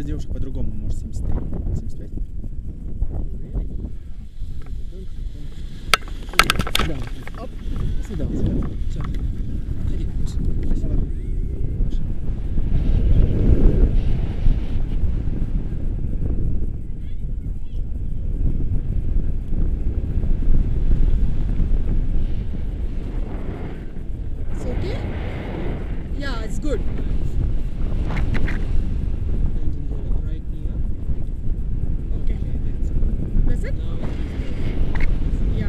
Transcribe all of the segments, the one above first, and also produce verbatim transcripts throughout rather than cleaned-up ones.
часть девушек по-другому, может, семьдесят три, семьдесят пять. Сюда. Оп. Сюда. Сюда. Все. Отходи. Спасибо. It's okay? Yeah, it's good. Right here. Okay. That's it? Now Yeah.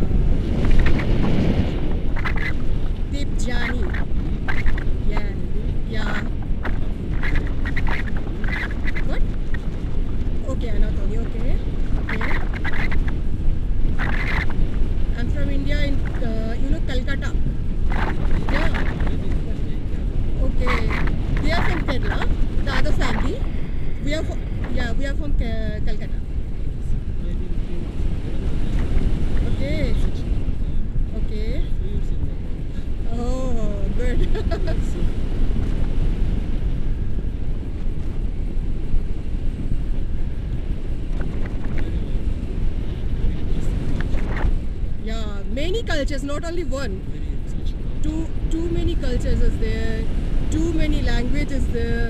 Dipjani. Yeah. Yeah. What? Okay, Anatoly. Okay. Okay. I'm from India in, uh, you know, Calcutta. Yeah. Okay. They are from Kerala. The other family. We are from, yeah, we are from Ca- Calcutta. Okay. Okay. Oh, good. Yeah, many cultures, not only one. Too too many cultures is there. Too many languages there.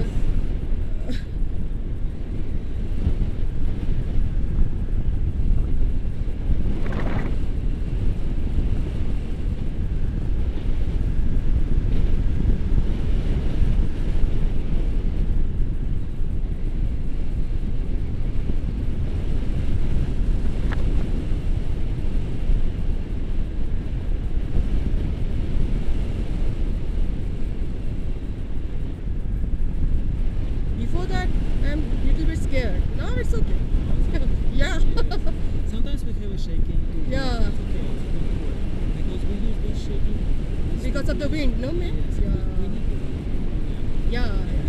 Before that, I'm a little bit scared. Now it's okay. Yeah. Sometimes we have a shaking. Too. Yeah. It's okay. It's not important. Because we use this shaking. this Because of the wind, no, man? Yes. We, we need the wind. Yeah. Yeah. Yeah.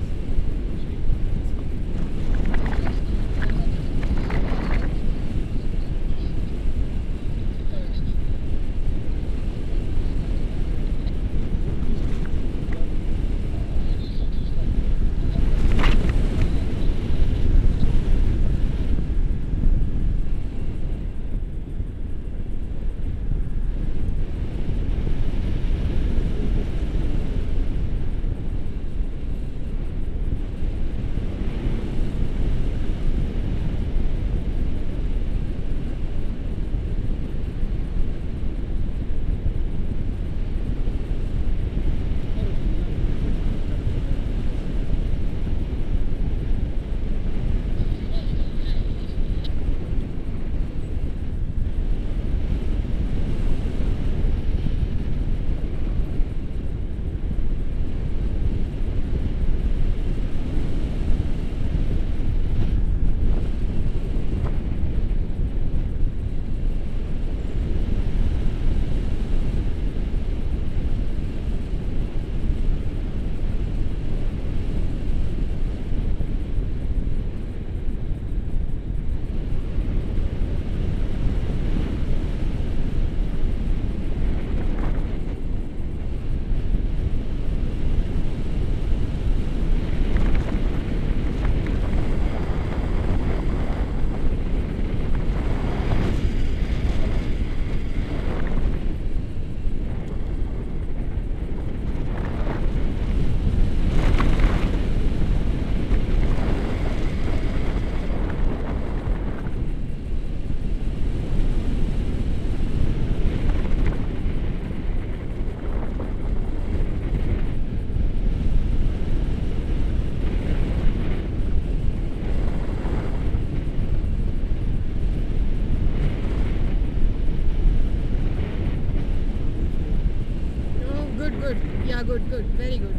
Yeah, good, good, very good.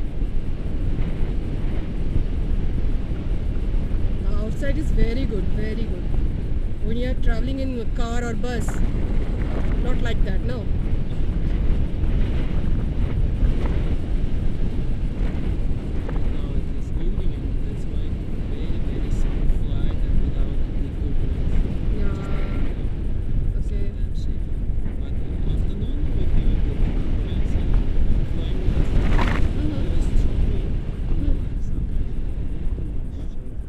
The outside is very good, very good. When you are traveling in a car or bus, not like that, no. Now it is evening and that's why very very smooth flight and without the turbulence. Yeah. Okay. Sometimes shaking. But uh, afternoon we have a good turbulence and flying with us Mhm. very strong wind. Mm. Sometimes too much. So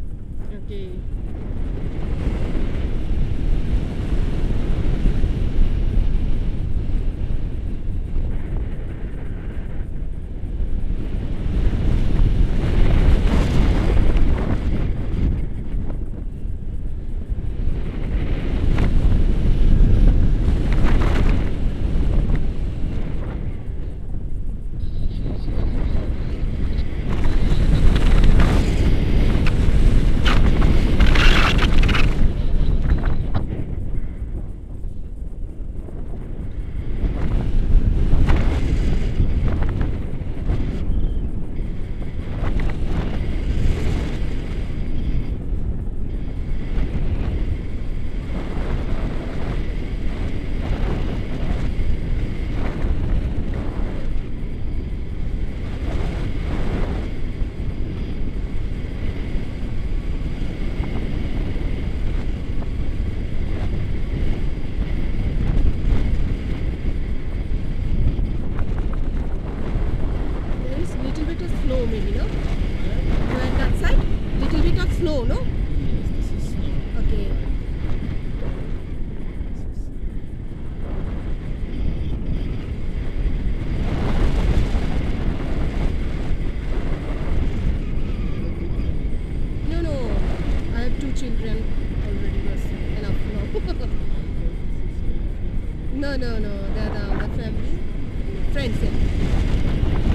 Friends, yeah.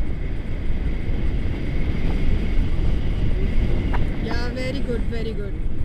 Yeah, very good, very good.